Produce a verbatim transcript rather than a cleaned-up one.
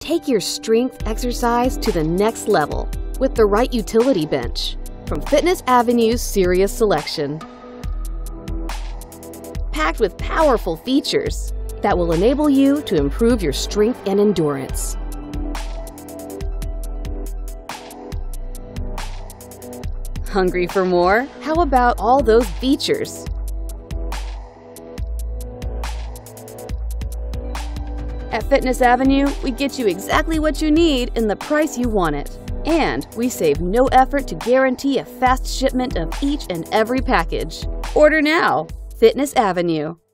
Take your strength exercise to the next level with the right utility bench from Fitness Avenue's Serious Selection. Packed with powerful features that will enable you to improve your strength and endurance. Hungry for more? How about all those features? At Fitness Avenue, we get you exactly what you need in the price you want it. And we save no effort to guarantee a fast shipment of each and every package. Order now. Fitness Avenue.